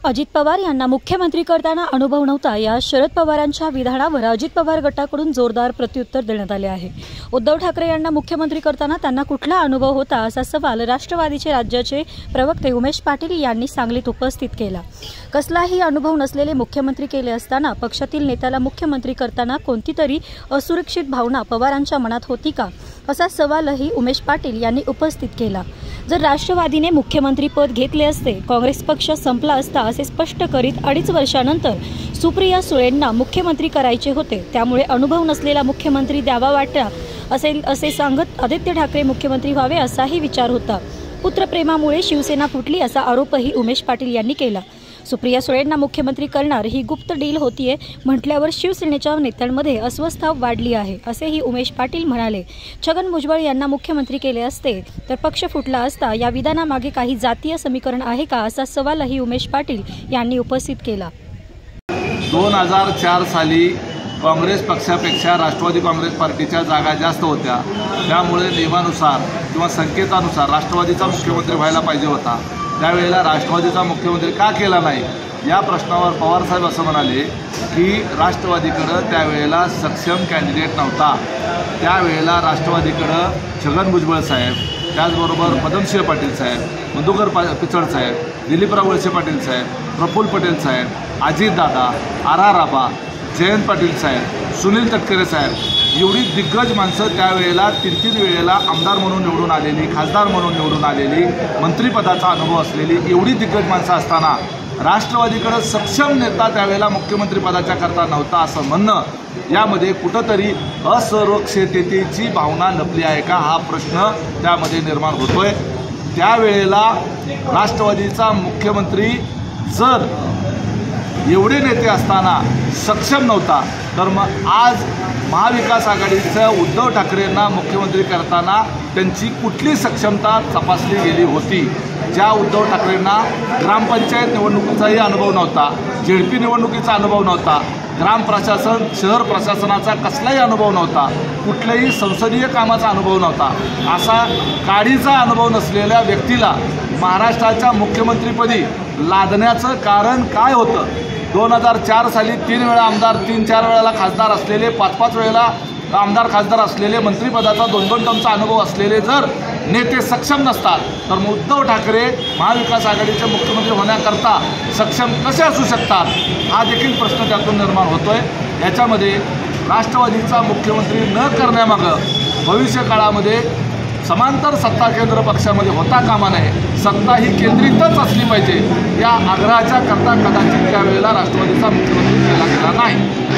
अजित पवार यांना मुख्यमंत्री करताना अनुभव नव्हता या शरद पवारांच्या विधानावर अजित पवार गटाकडून जोरदार प्रत्युत्तर देण्यात आले आहे। उद्धव ठाकरे यांना मुख्यमंत्री करताना त्यांना कुठला अनुभव होता असा सवाल राष्ट्रवादीचे राज्याचे प्रवक्ते उमेश पाटील यांनी सांगलीत उपस्थित केला। कसलाही अनुभव नसलेले मुख्यमंत्री केले असताना पक्षातील नेत्याला मुख्यमंत्री करताना कोणती तरी असुरक्षित भावना पवारांच्या मनात होती का असा सवालही उमेश पाटील यांनी उपस्थित केला। जर राष्ट्रवादीने मुख्यमंत्री पद घेतले असते, काँग्रेस पक्ष संपला असता असे स्पष्ट करीत 2.5 वर्षानंतर सुप्रिया सुळेंना मुख्यमंत्री करायचे होते, त्यामुळे अनुभव नसलेला मुख्यमंत्री द्यावा वाटा असेल असे सांगत आदित्य ठाकरे मुख्यमंत्री व्हावे असाही विचार होता। पुत्रप्रेमामुळे शिवसेना फुटली असा आरोपही उमेश पाटील यांनी केला। सुप्रिया सुळेंना मुख्यमंत्री करणार ही गुप्त डील होतीये म्हटल्यावर शिवसेनेच्या नेत्यांमध्ये अस्वस्थता वाढली आहे असेही उमेश पाटील म्हणाले। छगन भुजबळ यांना मुख्यमंत्री केले असते तर पक्ष फुटला असता या विधानामागे काही जातीय समीकरण आहे का असा सवालही उमेश पाटील यांनी उपस्थित केला। 2004 साली काँग्रेस पक्षापेक्षा राष्ट्रवादी काँग्रेस पार्टीच्या जागा जास्त होत्या, त्यामुळे नियमानुसार किंवा संकेतानुसार राष्ट्रवादीचा मुख्यमंत्री व्हायला पाहिजे होता। त्यावेळेला राष्ट्रवादीचा मुख्यमंत्री का केला नाही या प्रश्नावर पवारसाहेब असं म्हणाले की राष्ट्रवादीकडं त्यावेळेला सक्षम कॅन्डिडेट नव्हता। त्यावेळेला राष्ट्रवादीकडं छगन भुजबळ साहेब, त्याचबरोबर पदमसिंह पाटील साहेब, मधुकर पिचड साहेब, दिलीपराव वळसे पाटील साहेब, प्रफुल्ल पटेल साहेब, अजितदादा, आर आबा, जयंत पाटील साहेब, सुनील तटकरे साहेब एवढी दिग्गज माणसं त्यावेळेला 3 वेळेला आमदार म्हणून निवडून आलेली, खासदार म्हणून निवडून आलेली, मंत्रिपदाचा अनुभव असलेली एवढी दिग्गज माणसं असताना राष्ट्रवादीकडे सक्षम नेता त्यावेळेला मुख्यमंत्रीपदाच्या करता नव्हता असं म्हणणं यामध्ये कुठंतरी असुरक्षिततेची भावना लपली आहे का हा प्रश्न त्यामध्ये निर्माण होतोय। त्यावेळेला राष्ट्रवादीचा मुख्यमंत्री जर एवढे नेते असताना सक्षम नव्हता तर मग आज महाविकास आघाडीच्या उद्धव ठाकरेंना मुख्यमंत्री करताना त्यांची कुठली सक्षमता तपासली गेली होती। ज्या उद्धव ठाकरेंना ग्रामपंचायत निवडणुकीचाही अनुभव नव्हता, झेडपी निवडणुकीचा अनुभव नव्हता, ग्राम प्रशासन शहर प्रशासनाचा कसलाही अनुभव नव्हता, कुठल्याही संसदीय कामाचा अनुभव नव्हता, असा काडीचा अनुभव नसलेल्या व्यक्तीला महाराष्ट्राच्या मुख्यमंत्रीपदी लादण्याचं कारण काय होतं? 2004 साली 3 वेळा आमदार, 3-4 वेळेला खासदार असलेले, 5-5 वेळेला आमदार खासदार असलेले, मंत्रिपदाचा 2-2 टर्मचा अनुभव असलेले जर नेते सक्षम नसतात तर मग उद्धव ठाकरे महाविकास आघाडीचे मुख्यमंत्री होण्याकरता सक्षम कसे असू शकतात हा देखील प्रश्न त्यातून निर्माण होतोय। याच्यामध्ये राष्ट्रवादीचा मुख्यमंत्री न करण्यामागं भविष्य काळामध्ये समांतर सत्ता केंद्र पक्षामध्ये होता कामा नये, सत्ता ही केंद्रितच असली पाहिजे या आग्रहाच्या करता कदाचित त्यावेळेला राष्ट्रवादीचा मुख्यमंत्री केला गेला नाही।